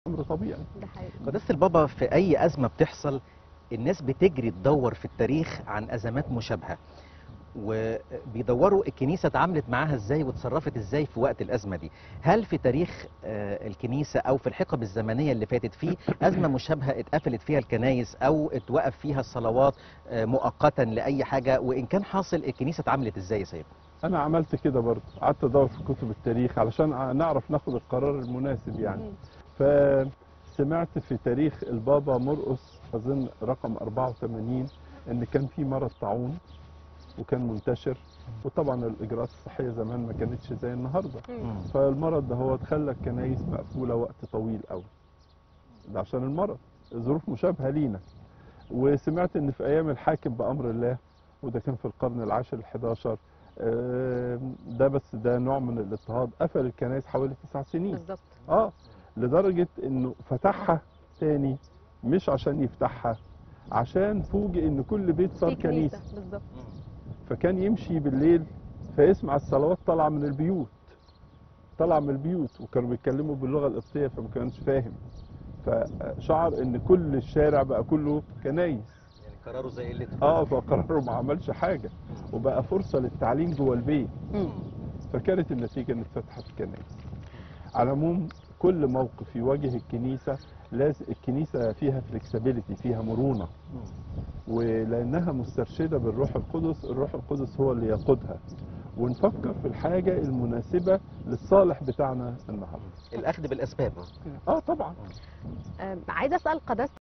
امر طبيعي. ده حقيقي. قداسة البابا في أي أزمة بتحصل الناس بتجري تدور في التاريخ عن أزمات مشابهة، وبيدوروا الكنيسة اتعاملت معاها ازاي وتصرفت ازاي في وقت الأزمة دي. هل في تاريخ الكنيسة أو في الحقب الزمنية اللي فاتت في أزمة مشابهة اتقفلت فيها الكنايس أو اتوقف فيها الصلوات مؤقتا لأي حاجة، وإن كان حاصل الكنيسة اتعاملت ازاي يا سيد؟ انا عملت كده برضه، قعدت ادور في كتب التاريخ علشان نعرف ناخد القرار المناسب يعني. فسمعت في تاريخ البابا مرقس اظن رقم 84 ان كان في مرض طاعون وكان منتشر، وطبعا الاجراءات الصحيه زمان ما كانتش زي النهارده، فالمرض ده هو خلى الكنايس مقفوله وقت طويل قوي. ده عشان المرض، ظروف مشابهه لينا. وسمعت ان في ايام الحاكم بامر الله، وده كان في القرن العاشر ال11، ده بس ده نوع من الاضطهاد، قفل الكنائس حوالي 9 سنين بالظبط. لدرجه انه فتحها تاني، مش عشان يفتحها، عشان فوجئ ان كل بيت صار في كنيسة كنيسه. بالظبط. فكان يمشي بالليل فيسمع الصلوات طالعه من البيوت، طالعه من البيوت، وكانوا بيتكلموا باللغه القبطيه فما كانش فاهم، فشعر ان كل الشارع بقى كله كنايس. يعني قراره زي قلته. فقرروا ما عملش حاجه، وبقى فرصه للتعليم جوه البيت. فكانت النتيجه ان اتفتحت الكنائس. على العموم كل موقف يواجه الكنيسه لازم، الكنيسه فيها فلكسبيليتي، فيها مرونه، ولانها مسترشده بالروح القدس، الروح القدس هو اللي يقودها، ونفكر في الحاجه المناسبه للصالح بتاعنا النهارده. الأخذ بالأسباب. طبعا. عايزه اسال قداسه